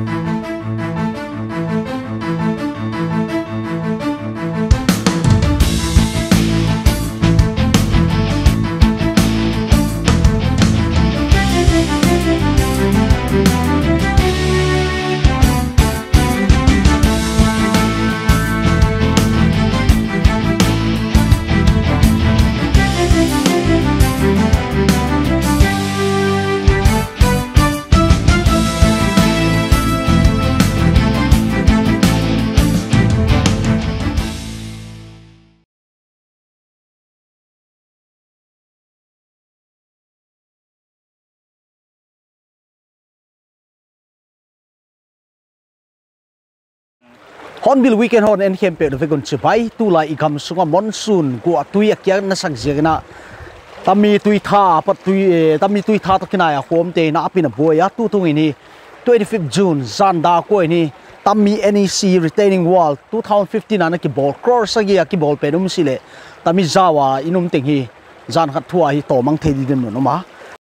Hornbill weekend hon en kempe do vegon chibai tu lai ikam sunga monsoon ku atui akya na sagjegna tammi tui tha pat tui tammi tui tha to kinaya hom te na apina boya tu tungini 25th June zanda ko ni tammi NEC retaining wall 2015 ana ki ball cross agi ki ball penum sile tammi zawa inum tenghi zan khat thua hi to mang thei din no ma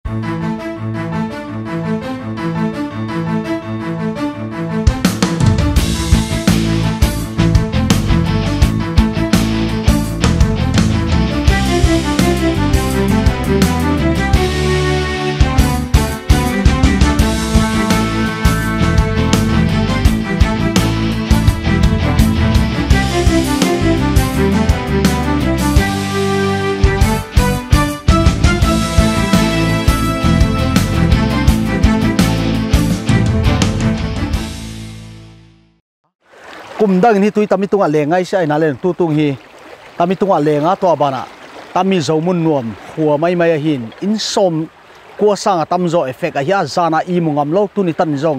kum dang ni tui tami tunga lengai sai na len tu tung hi tami tunga lenga to bana tami zomun nuam huwa mai mai hin in som ko sanga tamzo effect a ya zana I mungam lo tu ni tan zong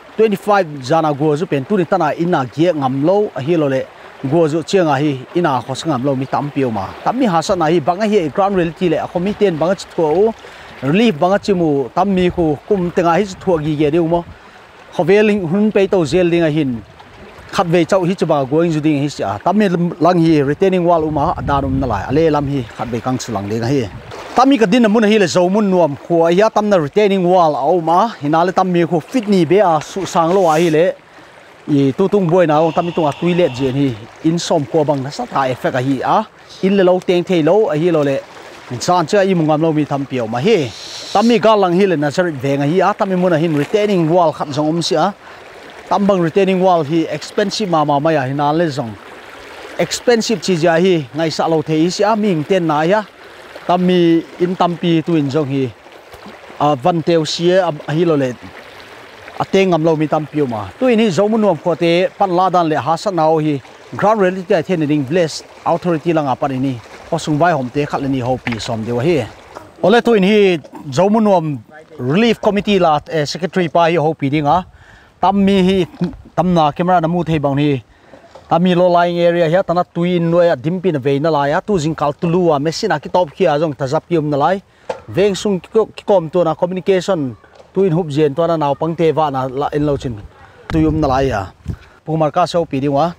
25 zana go zu pen tu ni tana ina gie ngam lo a hi lo le go zu chenga hi ina khos ngam lo mi tam piu ma tami hasana hi banga hi ground reality le a committee banga chto relief banga chimu tammi khu kum tenga hi thua gi ge deu mo khoveling hun pe to zel ding a hin khát về châu hi chaba going zu ding hi sia tammi lang hi retaining wall uma adanum na lai ale lam hi khát về kang sulang le hi tammi ka din mun hi le zo mun nuam kho ya tamna retaining wall auma hinale tammi kho fitni be a su sang lo hi le I tu tung boy na tammi tunga toilet je hi in som ko bang na sa ta effect a hi a in le lo teng thei lo a hi lo le chan cha I mungam lo mi tham piao ma hi tammi ga lang hi le na sarit venga hi a tammi mun hin retaining wall khat zong sia tambang retaining wall hi expensive mama maya hinal le zong expensive chi ja hi ngai sa lo thei sia ming ten na ya tammi in tampi tuin zong hi van teu sia hi lo le ateng am lo mi tampi ma tuin hi zomun nuam khote pan la dan le hasa naw hi ground reality the ding bless authority langa pani ni osung vai hom te khat le ni ho pi som dewa hi ole tuin hi zomun nuam relief committee la secretary pa hi ho pi dinga tammi hi tamna camera na mu thei bang hi tammi low lying area hi tana tuin noya dimpin ve na la ya tu jingkal tuluwa machine ki top khia jong tajap yum na lai veng sung ki kom to na communication tuin hup jen to na naw pangte wa na la in lo chin tuyum na lai ya pumar ka so pi diwa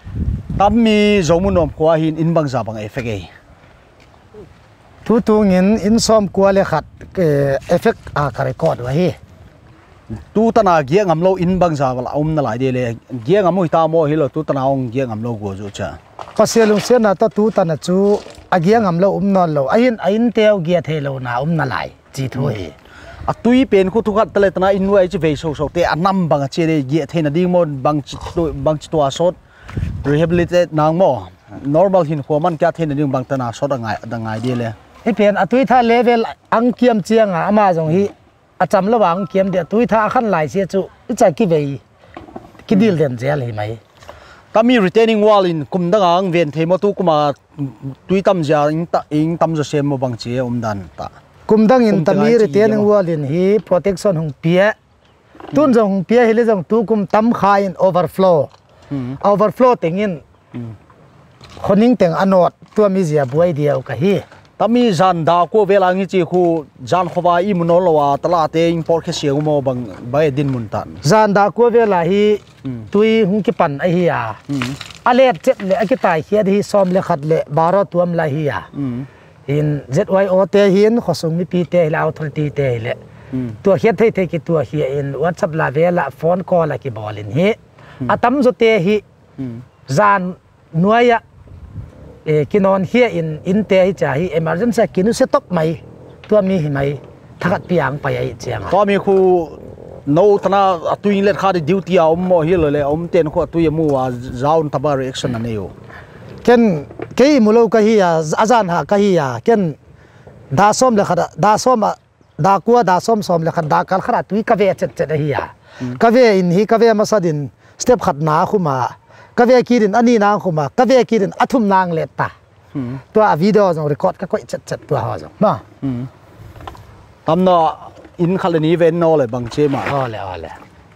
tammi zomunom kwa hin in bang za bang effect tu tungin in som kwa le khat effect a ka record wa hi tu tana gie ngam lo in bang za wala na lai de le gie ngam mo ta mo hi lo tu tana ong gie ngam lo go zu cha paselung se na ta tu tana chu agia ngam lo non lo ain teo gie the lo na na lai chi thoi a tui pen khu thu khat tale tana in wai chi ve so so te anam bang che de gie the na ding mo bang chi to sot rehabilitate nang mo normal hin ko man kya the na ding bang tana sot angai de le e pen atui tha level ang kiam chianga ama jong hi acham lawang kiam de tui tha khan lai se chu cha ki vei ki dil den zel hi mai tami retaining wall in kumdangang ven themo tu kuma tui tam ja ing tam jo sem mo bang che dan ta kumdang in tami retaining wall in hi protection hung pia tun jong pia hele jong tu kum tam kha in overflow tengin khoning teng anot tu mi zia buai dia ka hi tami zan da ko velangi chi khu zan khowa I munolowa tala te import khe siang mo bang bai din mun tan zan da ko vela hi tui hung ki pan a hi ya alet chet le akitai hiad hi som le khat le baro tuam la hi ya in ZYO te hin khosung mi pi te la authority te le ตัวเฮียเทกิตัวเฮียอินวัดสับลาเวละฟอนคอละกิบอลินเฮอาตัมจุเตหิจานนัวยะกินอนเฮียอินเตหิจ่าหิเอเมอร์เจนซี่กินุเซตกไหมตัวมีหิไหมทักปียงไปไอเจียงก็มีครูโน้ตนะตุยเล็ดขาดดิวตี้เอาหมอเฮียเลยเอาเต้นขวดตุยมัวจ้าวน์ทับเรีแอคชั่นนั่นเองเช่นเกี่ยมุโลกะฮียอาจารย์หากะฮียเช่นดาส้มเลยค่ะดาส้มดากัวดาส้มส้มเลยค่ะดาการขนาดตุยกะเวเจ็ดฮียกะเวอินฮีกะเวมาสดินสเต็ปขัดนาคุมากะเวกีดินอันนี้นางคุมากะเวกีดินอัทุมนางเลตตาตัววิดีโอจงรีคอร์ดก็ค่อยจัดตัวหอจงมาทำเนาะอินขัดนี้เวนโนเลยบางเชมาอ๋อเลย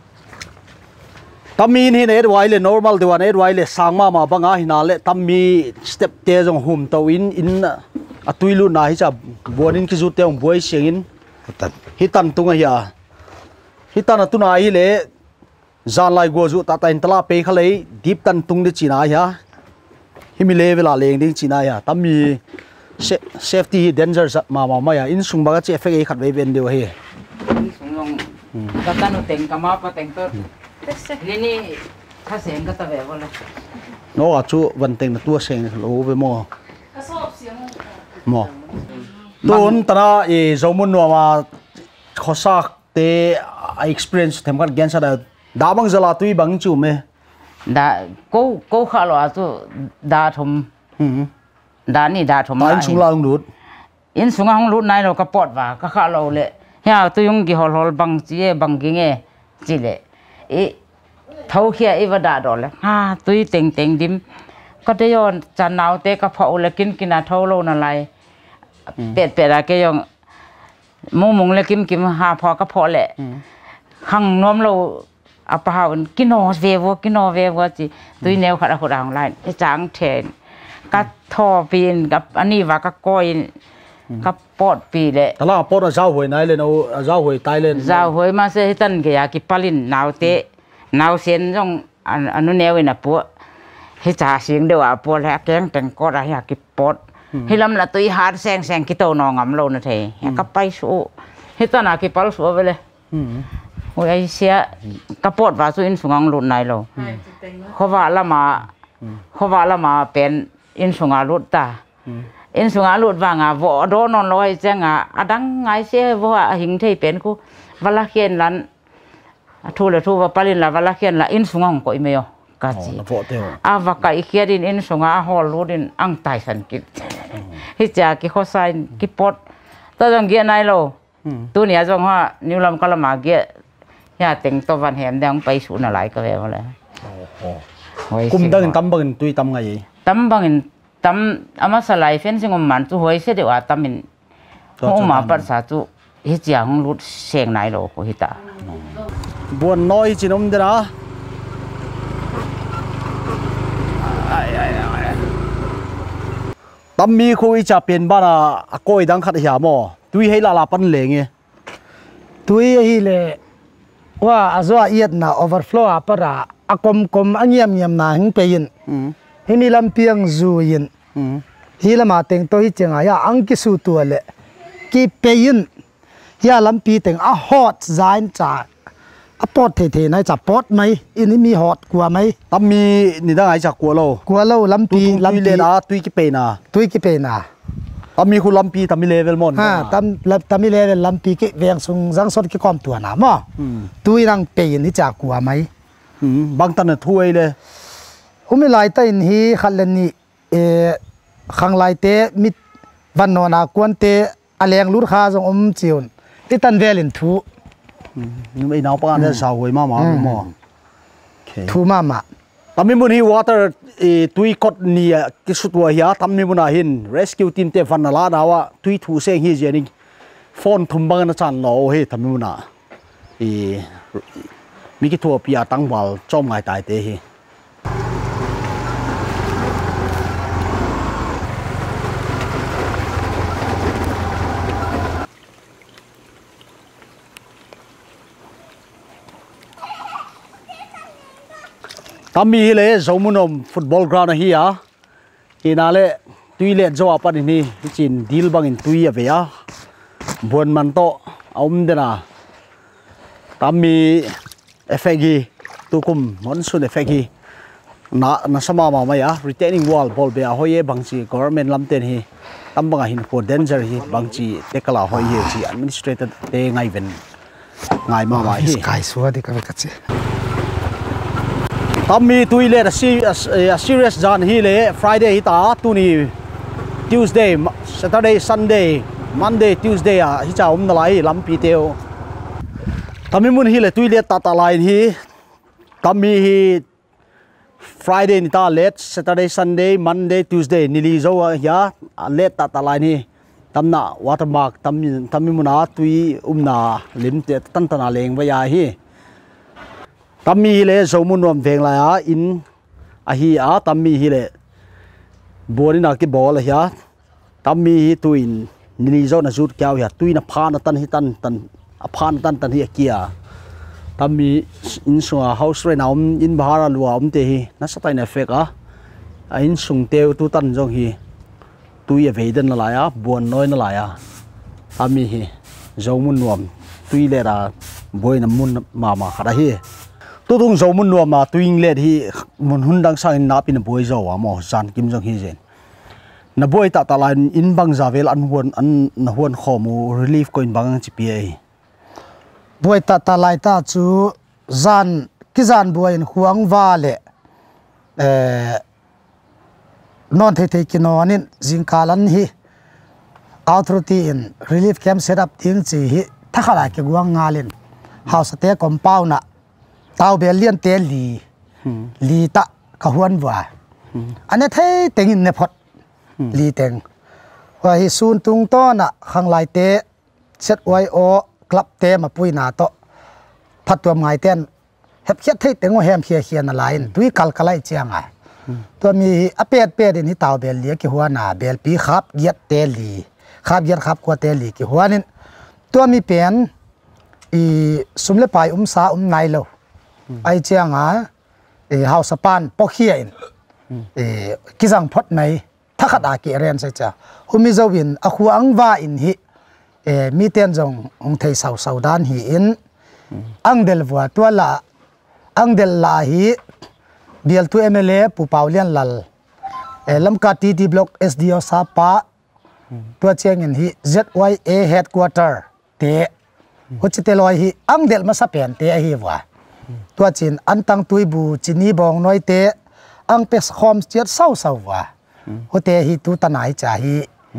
ทำมีนี่เน็ตไวเลย normal ตัวเน็ตไวเลยสร้างมาบางอ่ะหินาเลยทำมีสเต็ปเตะจงหุ่มตัวอินตุยลุนนะฮิจับบัวนินคิจุเตงบัวเสียงฮิตันตุงเฮียฮิตันตุนายเลยจานไลกัวจุตาตาอินตลาเปย์เขาเลยดิบตันตุงดิจีน่าเฮียฮิมิเลเวลาเลงดิจีน่าเฮียทำมีsafety danger ma ya in sung baga che fe khat ve ben deu he sung long ka tanu teng kama pa teng to lini kha seng ka ta ve bole no a chu van teng na tu seng lo ve mo mo ton tara e zomun no ma khosak te experience them kan gen sa da bang zala tui bang chu me da ko kha lo a chu da thumดานี่ดาถมอินสุงลางดูดอินสุงลางดูดนายเราก็ปอดว่าก็ข้าเราเลยเฮียตุยงกี่ฮอลบังจีบังกิงจีเลยเท่าเขียอีวดาดอเลยตุยเต็งดิมก็ได้ย้อนจันนาวเตะกระเพาะเลยกินเท่าโลนั่นไรเป็ดอะไรยังมุงเลยกินหาพอกระเพาะแหละข้างน้อมเราอาปาวันกินอเววจีตุยแนวขัดขุดอ่างไรจางเทนก็ทอปีนกับอันนี้ว่าก็ก้อยกับปอดปีเลยแต่ละปอดเจ้าหวยไหนเลยเอาเจ้าหวยตายเลยเจ้าหวยมาเสียตันกี่ยากิปลินหนาวเตะหนาวเส้นจงอันนู้นแนวน่ะปัวให้จ่าเสียงเดียวปัวแล้วแกงแต่งก็ได้ยากิปอดให้ลำละตุยหาแซงกิโตนองงำโลนะเทก็ไปสู้ให้ตันอากิปลสู้ไปเลยโอ้ยเสียกระปอดว่าสู้อินสงองหลุดไหนเราเขาว่าละมาเป็นอินสุงาลุดตาอินสุงาลุดว่างาบ่โดนนลอยจังอดังไงเสียว่าหิงที่เป็นกูวัลเขียนลันทูว่าปลินละวัลเขียนละอินสุงองก็อีเมลกะจีว่าไก่เขียดินอินสุงาฮอลลุดินอังไตสันกิฮิจากิข้อไซน์กิปอดตอนเกียนายโลตัวนี้จงว่านิวลำกะละมาเกียยาเต็งตัววันแหมแดงไปสูนอะไรก็แบบว่าเลยกุมตั้งตั้มบังตุยตั้มไงตั้มบางอินตั้มอามาสลายเฟ้นซึ่งมันจู่หวยเสียเดียวตั้มอินหัวมาปัสสาวะฮิจาของรุดเสียงไหนโลกุฮิตาบวนน้อยจีนอมเดนะตั้มมีคุยจะเป็นบ้านอ่ะก้อยดังขัดหยามอตุยให้ลาลาปันเหลงไงตุยให้เลยว่าอาจจะเอียดน่ะ overflow อ่ะปะระกลมอันเงียบน่ะหิงไปยินฮิมีลำเพียงจูยินฮิลมาเต็งตัวฮิจังอ่ะอังกิสูตัวเละกีเปยินยาลำปีเต็งอ่ะฮอตใจน์จ่าอ่ะปอดเท่ๆนายจะปอดไหมอินมีฮอตกว่าไหมตั้มมีนี่ได้ไงจากกัวเราลำปีเลนะตุยกิเปน่ะตั้มมีคุณลำปีตั้มมีเลเวลมอนตั้มมีเลเวลลำปีกิเวียงซุงจังสดกิความตัวน่ะมั้งตุยนังเปยินนี่จากกว่าไหมบางตันถ้วยเลยไม่ไล่แต่อินฮีขัดเลนี่ขังไล่เตะมิดวันนอนากวนเตะอะไรอย่างลุ้นข้าจงจิวนที่ตันเวลินทูนี่ไม่น่าปานได้สาวหวยมาทูมาทำให้มุนีวอเตอร์ตุยกดนี่กิสุตัวเฮียทำให้มุนาหิน rescue team เตะฟันนาลาดาวะตุยทูเซงฮีเจนิงฟอนทุ่มบังนะจันโลเฮทำให้มุนามีกี่ตัวปียตั้งบอลจอมไงตายเตะฮีทำมีเลยสมุนฟุตบอลกราวน์เฮียที่นั่นเลยตุยเล่นจวบปันนี่จีนดีลบังอินตุยเวียบวนมันโตเดน่ะตามมีเอฟเฟกีตุกุมมอนซุนเอฟเฟกีน่าสมามาไหมอ่ะ retaining wall บอลเบียหอยบางจี government ลำเต็นฮีตั้มบางหินโค danger ฮีบางจีเด็กกะลาหอยจี administrator เตงไงเวนไงมาฮี sky สวัสดีครับกัจจิตั้มมีตุยเล่a serious จานฮีเล่ Friday ฮีตาตุนี Tuesday Saturday Sunday Monday Tuesday อ่ะฮีจะนั่นไรลำปีเตียวตั้มมีมุนฮีเล่ตุยเล่ตาไลน์ฮีตั้มมีฮี Friday นี่ตา late Saturday Sunday Monday Tuesday นี่ลีโซ่ยา late ตาไลน์นี่ตั้มน่ะ watermark ตั้มมีมุนตุยน่ะลิมเตตันตนาเลงไว้ยาฮีตั้มมีฮีเล่โซมุนรวมเพลงไรอ่ะอินฮีตั้มมีฮีเล่บัวนี่นักที่บอลเลยฮะตั้มมีฮีตุยนี่ลีโซ่น่ะจุดแก้วฮะตุยน่ะพานตันฮีตันพานตันฮีเกียตั้มมีอินส่งเฮาส์เรนอินบาราลัวเตฮีน่าสไตล์เนฟเฟกอินส่งเตวตุตันจงฮีตุยเวดันละลายบัวน้อยละลายตั้มมีฮีโซมุนรวมตุยเลระบัวน้ำมุนมาขนาดฮีตัวตรงโซมุนรวมมาตุยเลดฮีมุนหุ่นดังสังนับเป็นบัวโซวามอจันกิมจงฮีเจนนับบัวตาลายอินบังซาเวลอันหวนข้อมู relief ก็อินบังจีพีเอบัวตาลายตาจูจันกิจันบัวอินหวงวาเลนอนเทกินอนินจิงคาลันฮีอัลทรูตีอิน relief camp set up ทิ้งจีฮีถ้าขลายเกี่ยวกับงานเล่น house เตะคอมเป้าน่ะเตาเบลเลียนเตลีตะกะหวนว่าอันนี้เท่เต็งอินเนพอดลีเต็งว่าฮิซูนตุงต้อน่ะข้างลายเตะเซตไวโอกลับเตะมาปุยนาโตพัดตัวไงเต้นเฮ็บเฮ็ดเท่เต็งว่าแฮมเฮียนอะไรตุยกัลกะไลเจียงไงตัวมีอเปียดนี่เตาเบลเลียกี่หัวหน้าเบลปีขับเย็ดเตลีขับเย็ดขับกว่าเตลีกี่หัวนี่ตัวมีเปลี่ยนสุมเลปายสาไนโลไอเจียงเฮาสปานปอกเฮียนกิจังพอดไหนถ้าขัดอาเกเรนใช่จ้ะมิจวินอควงว่าอินฮิมีเตียนจงองเทสาวดานฮีอินอังเดลวัวตัวละอังเดลลาฮีเบียลตัวMLAปูเปาเลียนลัลลำกาทีบล็อก SDO ซาปาตัวเชียงอินฮี ZYA headquarter เตะหัวจิตลอยฮีอังเดลมาสเปนเตะฮีวัวตัวจีนอันตังตุยบูจีนีบองน้อยเตะอังเป็กคอมเจียดเศร้าว่ะหัวเตะฮีตุตันไหนจ่าฮี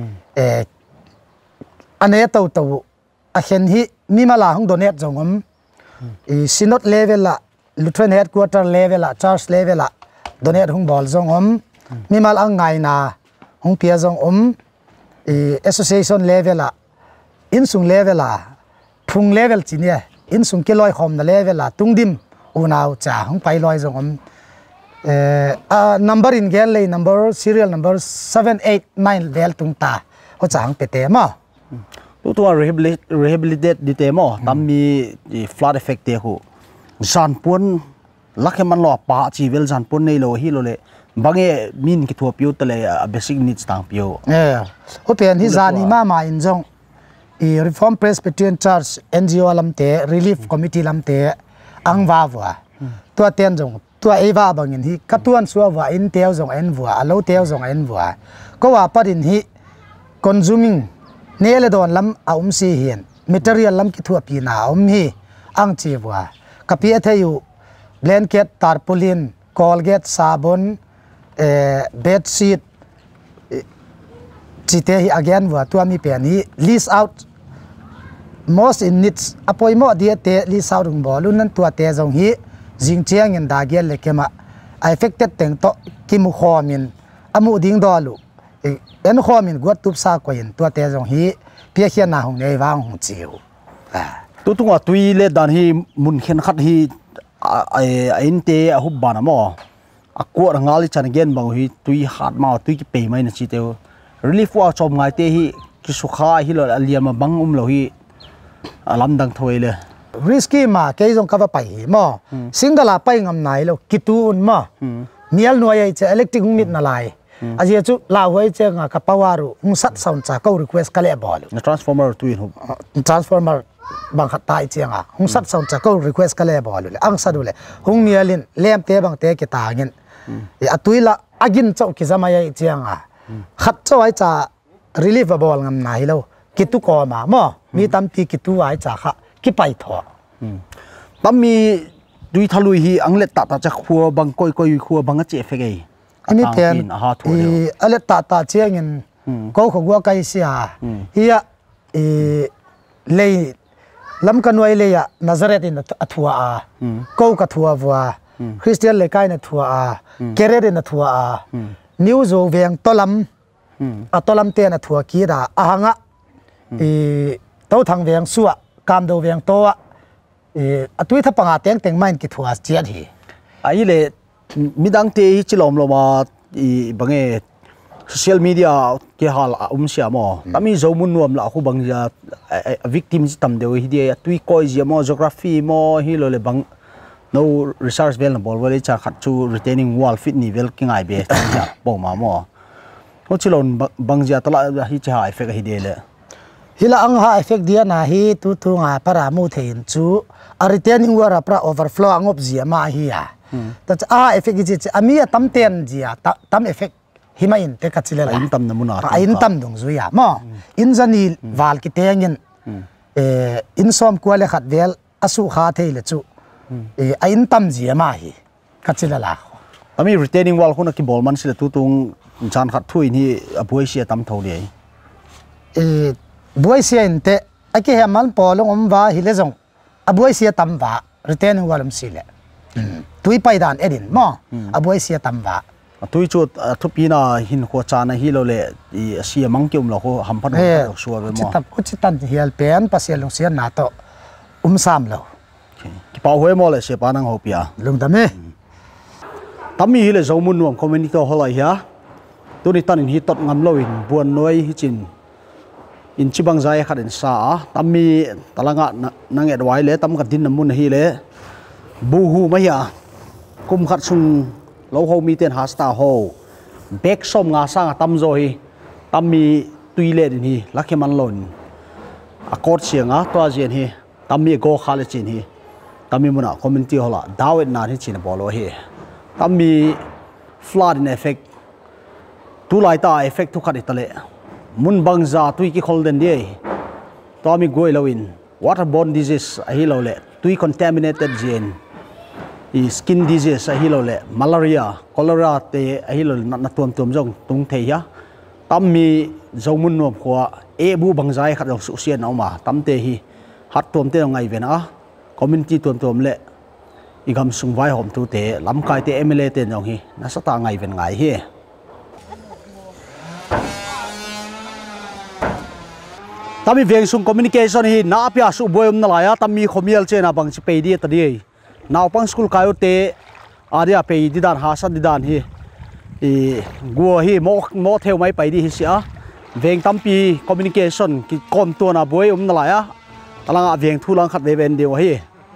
อันนี้ตัวอาเห็นฮีมีมาลาของโดเนตจงซินอตเลเวลละลูทเรนเฮดควอเตอร์เลเวลละชาร์สเลเวลละโดเนตของบอลจงมีมาลาไงนาของเปียจงassociation level ละอินสุงเลเวลละพุงเลเวลจีเนี่ยอินสุงกิลอยคอมนั่นเลเวลละตุงดิมอุณาวจ่าของไปลอยจงnumber in เกลเลย number serial number 789 เวลตุงตาเขาจ่าของเปเตมตัว rehabilitate ดีเตมตั้มมี flood effect เตะหูจันปุ่นลักให้มันหล่อป่าชีวิลจันปุ่นในโลหิโลเลบางมินกิทัวพิวตะเลย basic needs ต่างพิวเขาเป็นที่จานีมาอินจงReform Presbyterian Church NGO ลำเตะ Relief Committee ลำเตะอังวาวัวตัวเตียนจงตัวเอวาบางอย่างที่กระตุ้นสัวว่าอินเตียวจงเอ็นวัวอโลเตียวจงเอ็นวัวก็ว่าประเด็นที่ consuming เนลดอนลำเอาซีเหียน material ลำกิทัวปีนาฮีอังจีวัวกับพี่เทยู blanket tarpaulin colgate ซาบอนbed sheet จีเตฮี again วัวตัวมีเปลี่ยนนี้ list out most in needs อภัยหมดเดียเตลิสาวดุงบอลุนั้นตัวเตจงฮีจิงเชียงยันดาเกลเลกมา affected แต่งโตกิมุขอมินอามุดิงดอลุเอ็นขอมินกวดตุบซากวยนตัวเตจงฮีเพียเขียนนาหงในวางหงจิวตัวตัวตุยเลดันฮีมุนเขียนขัดฮีอินเตอหุบบานมอากวดงาลิจันเกนบางฮีตุยหัดมาตุยกิเปย์ไม่นะจิเตว relief ว่าจอมไงเตฮีกิสุขาฮีเราเลียมาบังเราฮีลำดังถอยเลย risky มาแกยังกับไปมั่สิงกลาไปงำไหนแล้วกิตูนมั่เมียลหน่วยจะ electric มิดนาลายอาจจะจุลาวไว้เจ้ากับปาวารุสัตว์สันจากเขา request กันเลยบอล transformer ตุยหุบ transformer bang khat tai chianga hung sat sound cha ko request ka le bol le ang sa du le hung nialin lem te bang te ke ta ngin ya tuila agin chau ki zamaya chianga khat chau ai cha relievable ngam na hilo kitu ko ma mo mi tam ti kitu ai cha kha ki pai tho tammi dui thalui hi anglet ta cha khua bang koi khua bang che fe gei ani ten alet ta chiangin ko khogwa kai sia hiya lei lam kanwai le ya nazaret in athua a ko ka thua wa christian le kai na thua a keret in thua a new zo veng tolam atolam te na thua ki da ahanga to thang veng suwa kam do veng to a atui tha panga teng main ki thua chiat hi ai le midang te hi chilom loma i bange social media ke hal sia mo tami zomun nuam la khu bang ja victim tam de hi de tui koi ji mo geography mo hi lo le bang no research vel na bol wale cha khat chu retaining wall fit ni vel ki ngai be bo ma mo ho chilon bang ja tala hi cha effect hi de le hila ang ha effect dia na hi tu nga para mu thein chu a retaining wall pra overflow angop ji ma hi ya ta a effect ji ami tam ten ji tam effect himain te kachilela in tam namuna in tam dong zuya mo in zani wal ki tengin in som kwale khat vel asu kha theile chu in tam ji ma hi kachilela ami retaining wall khuna ki bolman sila tutung chan khat thui ni aboi sia tam thole buai sia inte aki hemal polong omwa hilezong abuai sia tam wa retaining wall am sile tui paidan edin mo abuai sia tam wa tui chu thupina hin kho chana hi lo le i sia mangkyum lo ho hamphan ho suwa be mo chitap uchitan hial pen pasialong sia na to sam lo ki pau hoi mo le se panang ho pia lungdame tammi hi le zomun nuam community hol ai ha tuni tanin hi tot ngam lo in buan noi hi chin in chibang zai khat in sa tammi talanga nang edwai le tam ka din namun hi le bu hu ma ya kum khat sung lo ho mi ten hasta ho bek som nga sang tam zo hi tammi tuile din hi lakheman lon akot sianga to ajen hi tammi go khale chin hi tammi muna community hola dawet na hi chin bolo hi tammi flood in effect tu lai ta effect thu khat itale mun bangza tui ki kholden di tammi goi lowin waterborne disease hi lo le tui contaminated gen skin disease hi lo le malaria cholera te hi lo na tuam jong tung thei ya tammi zomun nom khwa e bu bangjai khat su sian au ma tamte hi hat tuam te ngai vena community tuam le igam sung vai hom tu te lam kai te mla te nong hi na sata ngai ven ngai hi tammi veng sung communication hi na apya su boyom na la ya tammi khomial chena bang chi pe di ta di naw pang school kayo te aria pe di dan ha sa di dan hi go hi mo theo mai pai di hi sia veng tampi communication ki kom to na boy na la ya talanga veng thu lang khat ve ven deu hi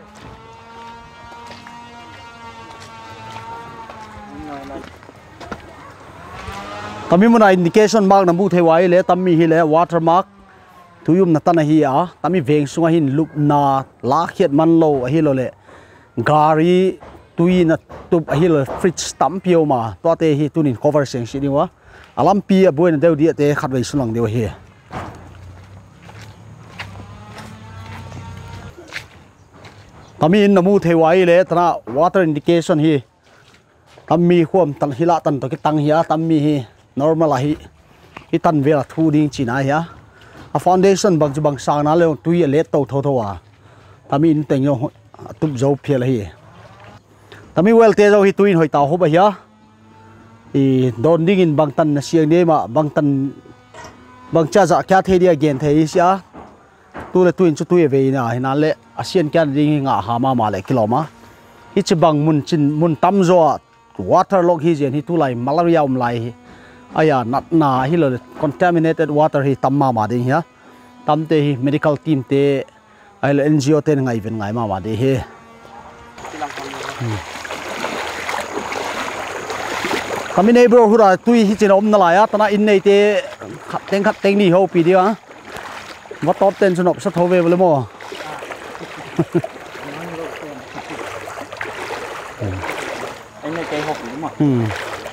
tammi muna indication mark na bu thewai le tammi hi le watermark tuyum na tan hi a tammi veng sunga hin lup na la khiat man lo hi lo le gari tui na tup hi lo fridge stamp pio ma to te hi tunin cover seng si diwa alam pi a boina deu dia te khat vei sulang deu hi tammi in namu thewai le tana water indication hi tammi khom tan hila tan to ki tang hi a tammi hi normal hi itan vela thu ding china hi a foundation bang sang na le tui le to tho wa tammi in teng yo tup zo phel hi tami wel te zo hi tuin hoi taw ho ba ya don ding in bang tan na siang ne ma bang tan bang cha za kya the dia gen the sia tu le tuin chu tu ve na hina le asian kya ding nga ha ma le kiloma hi chi bang mun tam zo water log hi jen hi tu lai malaria lai hi aya nat na hi lo contaminated water hi tamma ma ding ya tamte hi medical team te ai NGO ten ngai ven ngai ma de he kami neighborhood a tui hi chin om na la ya tana in nei te khat teng ni ho pi dia wa top ten chunop sa thove bole mo anh này cây hộp đúng không?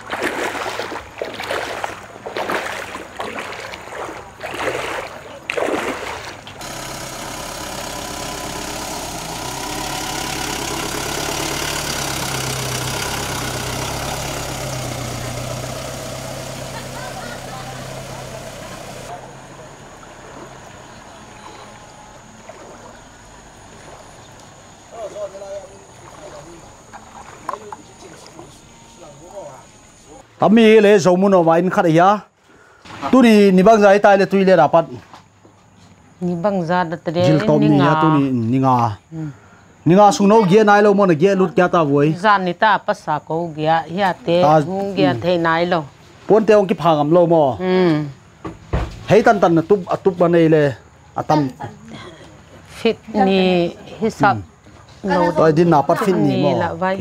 Tami le zomun o main khat ya tu ni bang zai tai le tui le dapat ni bang za da tre jil tom ni ya tu ni nga sung no ge nai lo mo na ge lut kya ta voi za ni ta pa sa ko gya ya te ngung gya the nai lo pon te ong ki phangam lo mo hei tan tan na tup ba nei le atam fit ni hisab no toi din na pat fit ni mo la vai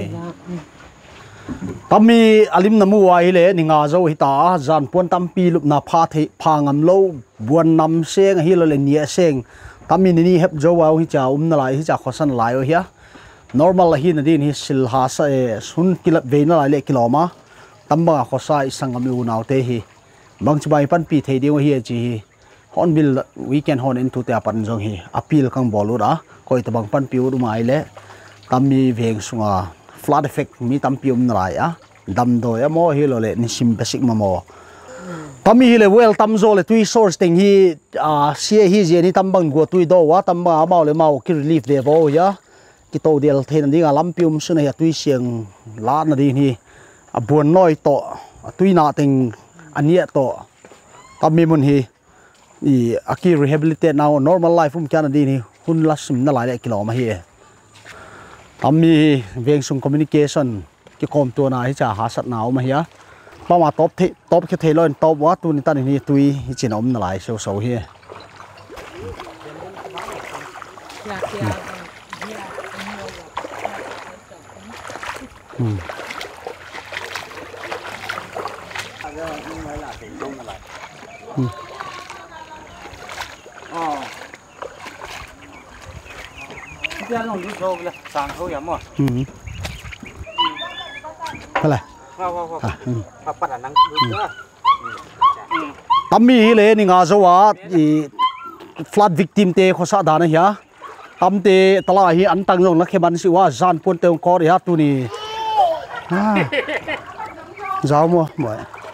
Tami alim namu wai le ni nga zo hi ta zan pon tampi lup na pha the phangam lo buan nam seng hi lo le nia seng tami ni hep zo wa hi cha na lai hi cha khosan lai o hia normal hi na din hi sil ha sa sun kilap ve na lai le kiloma tamba khosa isangam lu naw te hi bang chibai pan pi the deu hi chi hon bil weekend hon into te pan jong hi appeal kang bolura koi ta bang pan pi u mai le tami veng sunga flood effect mi tampium nalai a dam do ya mo hi lo le ni sim basic mo tami hi le well tam zo le tui source ting hi sia hi je ni tambang go tui do wa tamba ma le mau ki relief de bo ya ki to del the na dinga lampium suna ya tui siang la na di ni a buan noi to tui na ting ania to tami mun hi i aki rehabilitate now normal life kana di ni hun la sim na lai le kiloma hi Ami veng sung communication ki kom tu na hi cha ha sat naw ma hiya pa ma top ke thelo en top wa tu ni tan ni tui hi chin om na lai so hi Dia nong di so le sang ho ya mo. Hala. Wa pa nang du da. Tami hi le ni nga zo wa i flood victim te khosa da na hiya tam te tala hi an tang jong na kheman si wa zan pon te ko ri ha tu ni जाओ mo boy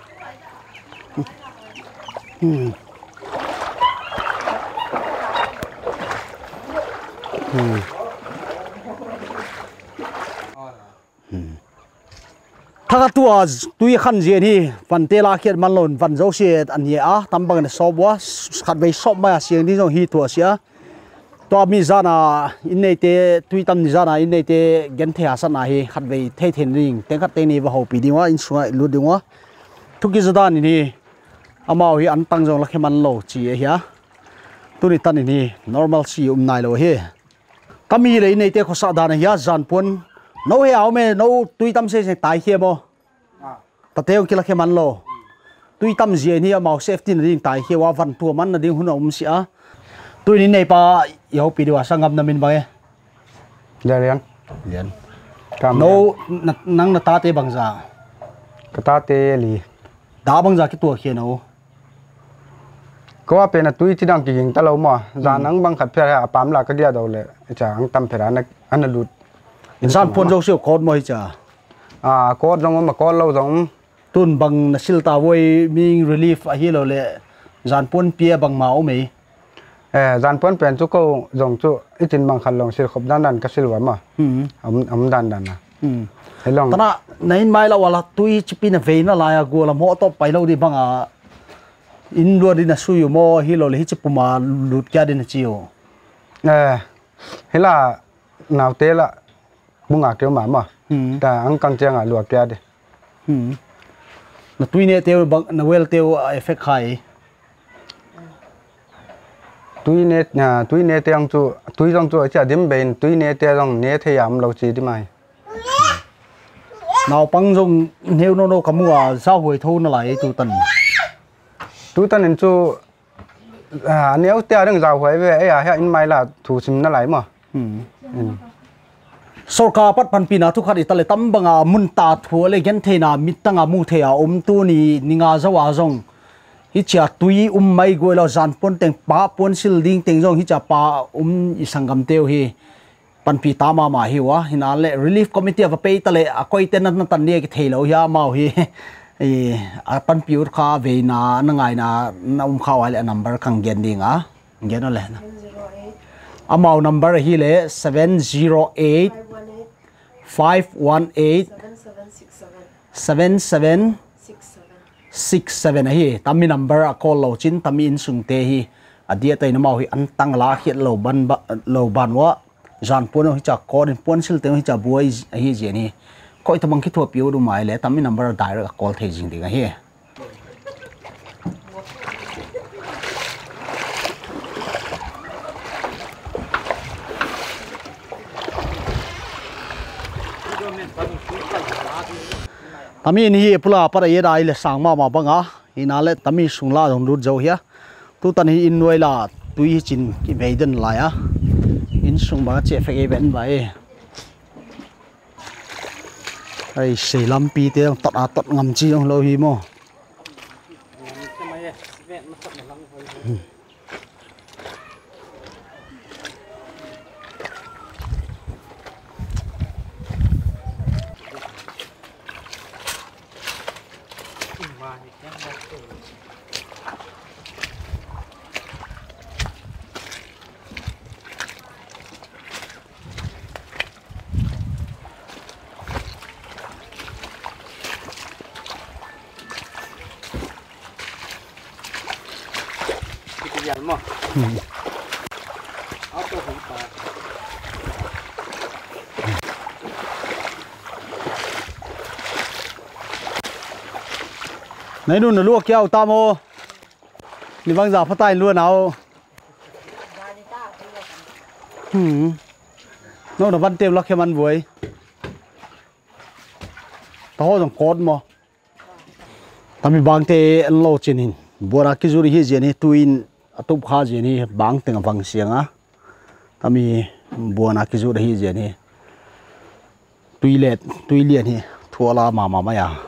thaka tua tui khan je ni van te la khiat man lon van zo se an ye a tambang na sobwa khat bei sob ma siang ni jong hi tu sia to mi zana in nei te tui tam ni zana in nei te gen the asan a hi khat bei the then ring teng khat te ni wa ho pi dingwa in suwa lu dingwa thuki zada ni amao hi an tang jong la khe man lo chi e hia tu ni tan ni normal si nai lo he kami le nei te khosa da na hia zan pon no he au me no tui tam se tai he mo ta teo kila khe man lo tui tam je ni amao safety na ding tai he wa van tu man na ding hun om si a tui ni nei pa yo pi diwa sangam na min bange ja lian lian kam no nang na ta te bangza ka ta te li da bangza ki tu khe no ko wa pe na tui chi dang ki ging ta lo mo za nang bang khat phera apam la ka dia do le cha ang tam phera na an lut insan pon jo sio kod mo hi cha ko jong ma ko lo jong tun bang na sil ta voi ming relief a hi lo le zan pon pia bang mau me zan pon pen chu ko jong chu itin mang khan long sil khop dan dan ka sil wa ma am dan dan na helong tana nain mai la wala tui chipi na veina la ya go la mo to pai lo di banga in lo di na su yu mo hi lo le hi chipuma lut kya din chiu hela naw te la bunga ke ma ma ta ang kang chang a lu kya de na tui ne te bang na wel te effect khai tui ne te ang chu tui jong chu cha dim ben tui ne te jong ne the yam lo chi di mai nào băng rong nêu nó kamu à sao hồi thâu nó lại tu tan in chu nếu te đang giàu hồi về in mai là thủ sim nó lại mà sorka pat pan pina thu khat itale tambanga munta thuale gen theina mitanga mu thea tu ni ninga zawa zong hi cha tui mai goilo zan pon teng pa pon sil ding teng zong hi cha pa isangam teu hi pan pi tama ma hi wa hinale relief committee of pay tale akoi ten na tan ne ki thelo ya mau hi a pan pi ur kha ve na ngai na khaw ale number kang gen dinga gen ole na amount number hi le 708 518 7767 hi tami number a call lo chin tami in sung te hi adia tai na mau hi an tang la khiat lo ban wa jan pon hi cha ko din pon sil te hi cha buai hi je ni koi tamang ki thua piu du mai le tami number direct call thei jing dinga hi tami ni pula para ye dai le sang ma banga inale tami sungla dong lut zo hia tu tan hi in noi la tui chin ki veiden la ya in sung ba che fe event ba e ai sei lampi te tot a tot ngam chi ong lo hi mo này luôn là lúa keo tam ô đi văng giả phát tay luôn nào nó là văn tiêm lắc em ăn vui tao dòng cốt mà tao mình bang te ăn lâu trên hình bữa ra cái gì gì này tuin tụp khá gì này bang tiếng vang xiang á tao mình bữa na cái gì gì này tui liền này thua la mà mày à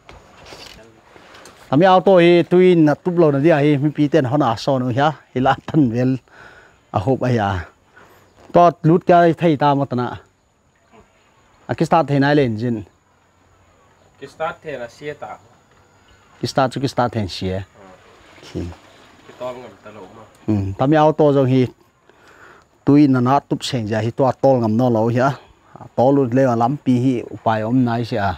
tami auto hi tuin na tuplo na dia hi mi piten hona so no ya hila tan vel a hope aya to lut ka thei ta matana a ki start thei nai len jin ki start the la sia ta ki start thei sia ki tol ngam ta lo ma tami auto jong hi tuin na tup seng ja hi to tol ngam no lo ya to lut le lam pi hi upai om nai sia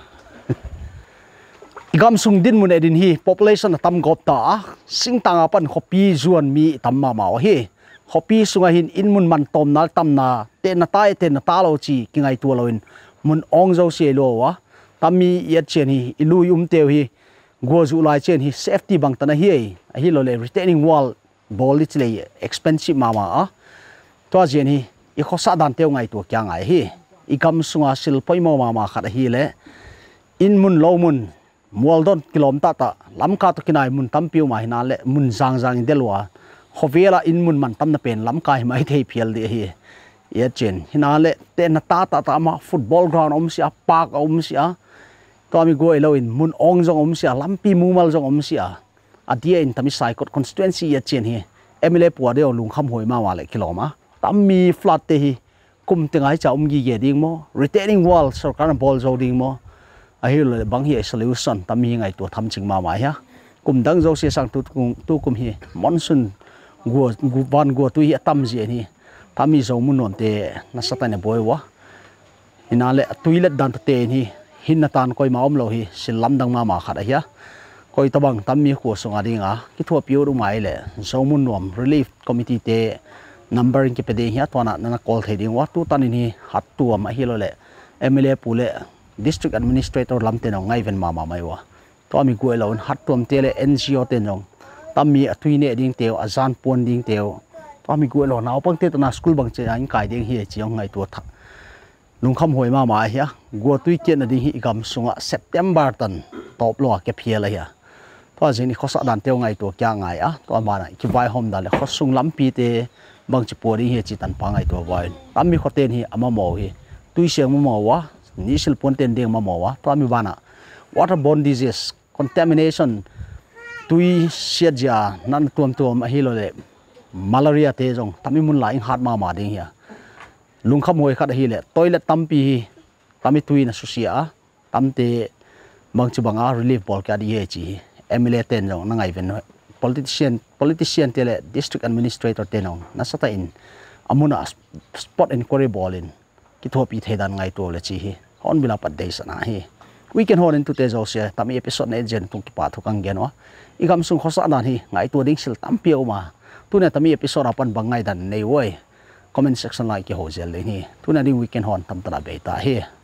gam sung din mun edin hi population tam gop ta sing tanga pan khopi zuan mi tam ma ma hi khopi sunga hin in mun man tom na tam na te na ta lo chi ki ngai tu loin mun ong zo se lo wa tammi yet chen hi ilu teu hi go zu lai chen hi safety bang ta na hi lo le retaining wall bol it le expensive ma a to jen hi i khosa dan teu ngai tu kya ngai hi i gam sunga sil poimo ma khat hi le in mun lo mun mualdon kilomta ta lamka to kinai mun tampiu ma hina le mun jang delwa hovela in mun man tam na pen lamka hi mai thei phial de hi ye chen hina le te na ta ma football ground sia park sia to mi go elo in mun ong jong sia lampi mumal jong sia adia in tami saikot constituency ye chen hi emile puwa de lung kham hoi ma le kiloma tammi flat te hi kum tengai cha gi ge ding mo retaining wall sarkar bol zo ding mo ahil le bang hi solution tami ngai to tham ching ma ya kum dang zo se sang tu kum hi monsoon go ban go tu hi tam je ni tami zo mun non te na satane boy wa inale toilet dan te ni hin na tan koi ma om lo hi silam dang ma khat ya koi tabang tami ko songa dinga ki thua piu ru mai le zo mun nom relief committee te number ki pede hi to na call thei ding wa tu tan ni hat tu ma hi lo le mla pule district administrator lamte no ngai ven ma mai wa to ami go elon hat tom tele ngo te nong tammi athui ne ding teo azan pon ding teo to ami go elon naw pang te na school bang che ain kai ding hi chiong ngai to tha lung kham hoi ma ya go tui ke na ding hi gam sunga september tan top lo ke phiela ya to jeni khosa dan teo ngai to kya ngai a to ma na ki vai hom da le khosung lampi te bang chi po hi chi tan pa ngai to wain tam mi khoten hi ama mo hi tui siang mo wa ni sil pon ten ding ma mo wa to mi bana waterborne disease contamination tui sia ja nan tuam hi lo le malaria te jong tami mun la ing hat ma ding hi lung kham hoi khat hi le toilet tampi hi tami tui na susia tamte bang chi banga relief bol ka di he chi MLA ten jong na ngai ven politician tele district administrator tenong nasata in amuna spot inquiry ball in ki thopi thedan ngai to le chi hi on bila pat dei sana hi weekend hon into te zo se tami episode na jen tung ki pa thukang genwa igam sung khosa dan hi ngai to ding sil tampi uma tuna tami episode apan bangai dan nei woi comment section like ki ho zel le ni tuna ding weekend hon tam tara be ta hi